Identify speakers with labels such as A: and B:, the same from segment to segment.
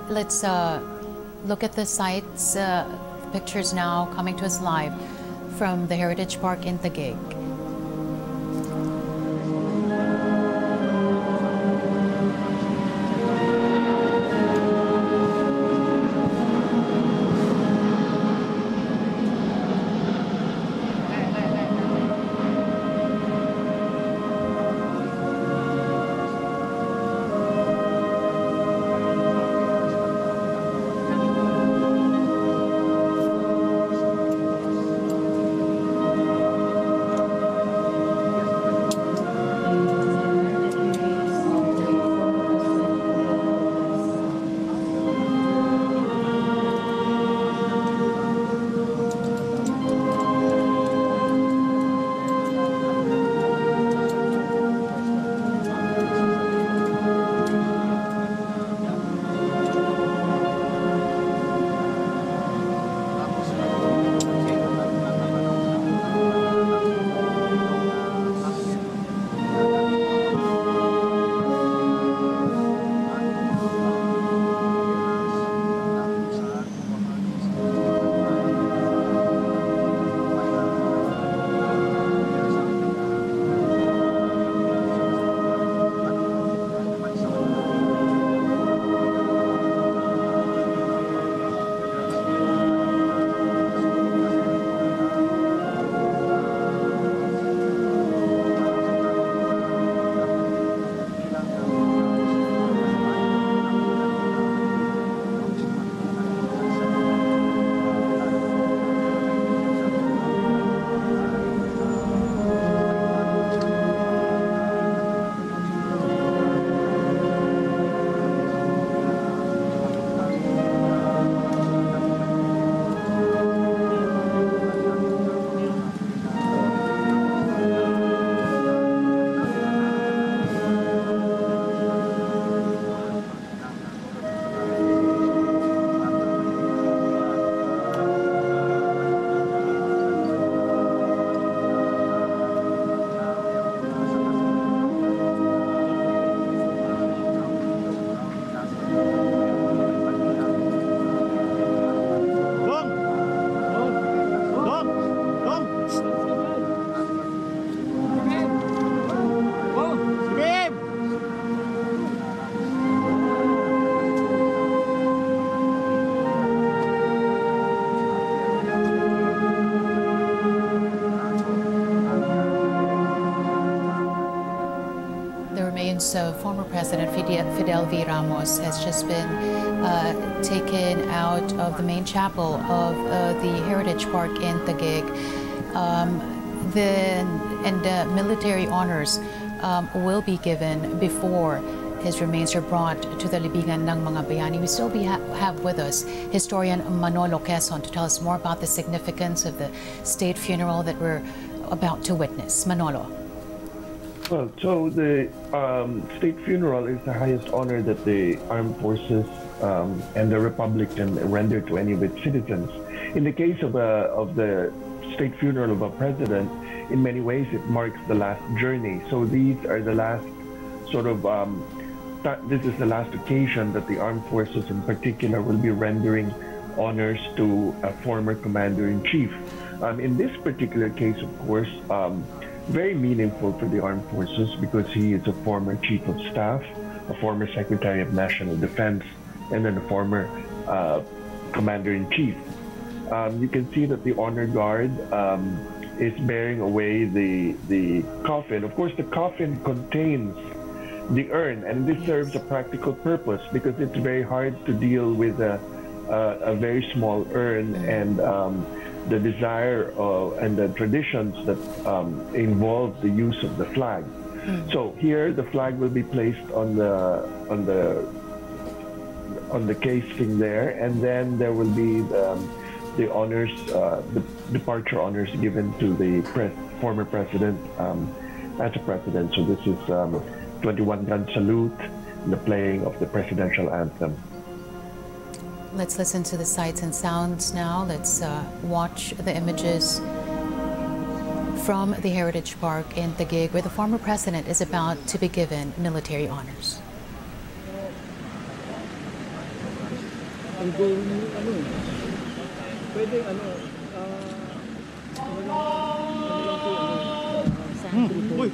A: let's look at the sites, pictures now coming to us live from the Heritage Park in Taguig. So former President Fidel V. Ramos has just been taken out of the main chapel of the Heritage Park in Taguig. Military honors will be given before his remains are brought to the libingan ng mga bayani. We still have with us historian Manolo Quezon to tell us more about the significance of the state funeral that we're about to witness. Manolo.
B: Well, so the state funeral is the highest honor that the armed forces and the Republic can render to any of its citizens. In the case of the state funeral of a president, in many ways it marks the last journey. So these are the last sort of, this is the last occasion that the armed forces in particular will be rendering honors to a former commander-in-chief. In this particular case, of course, very meaningful for the armed forces because he is a former chief of staff, a former secretary of national defense, and then a former commander-in-chief. You can see that the honor guard is bearing away the coffin. Of course, the coffin contains the urn, and this serves a practical purpose because it's very hard to deal with a very small urn and the desire and the traditions that involve the use of the flag. So here, the flag will be placed on the casing there, and then there will be the honors, the departure honors given to the former president as a president. So this is 21-gun salute, and the playing of the presidential anthem.
A: Let's listen to the sights and sounds now. Let's watch the images from the Heritage Park in Taguig, where the former president is about to be given military honors.
C: Ang going ano, pwede ano, uy.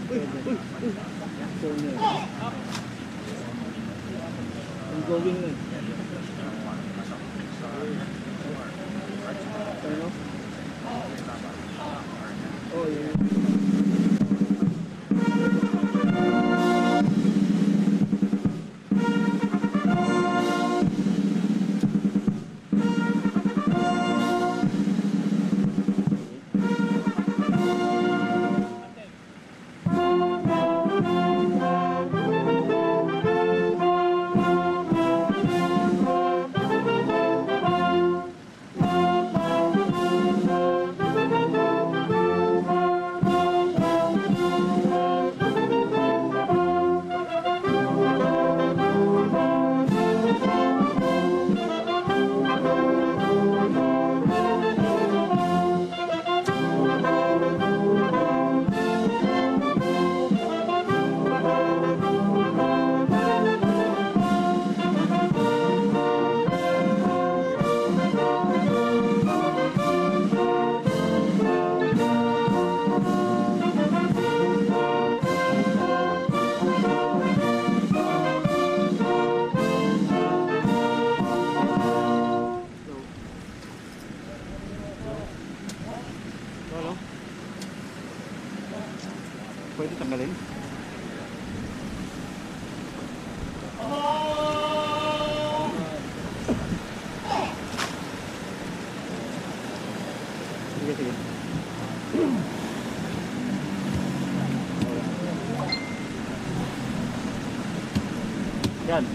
C: Ang going na. Ano? Oh, yeah. Pwede tanggalin? Sige, sige. Yan.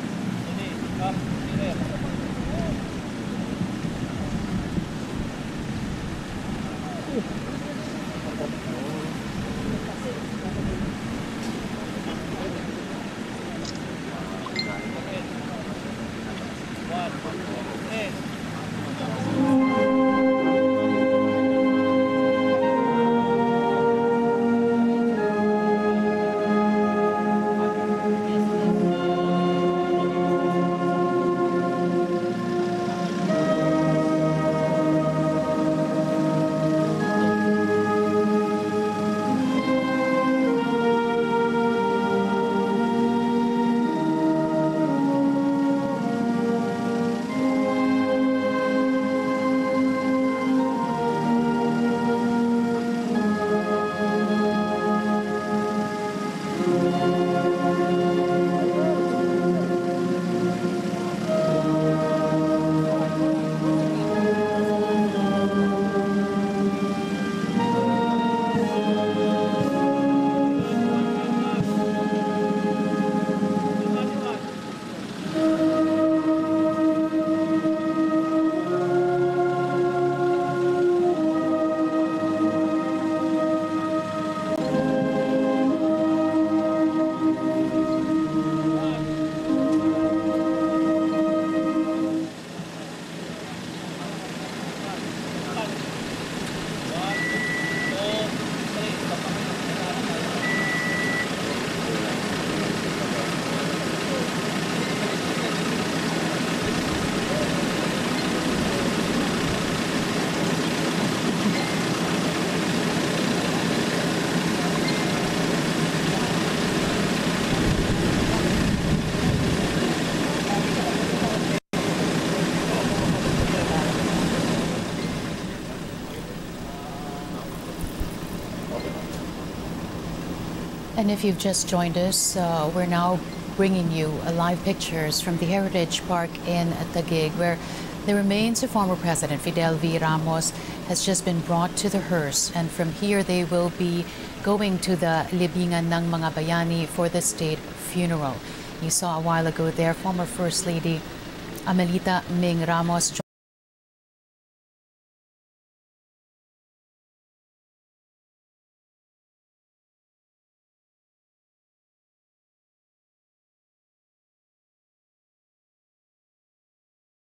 A: And if you've just joined us, we're now bringing you live pictures from the Heritage Park in Taguig, where the remains of former President Fidel V. Ramos has just been brought to the hearse. And from here, they will be going to the Libingan ng mga Bayani for the state funeral. You saw a while ago there, former First Lady Amelita Ming Ramos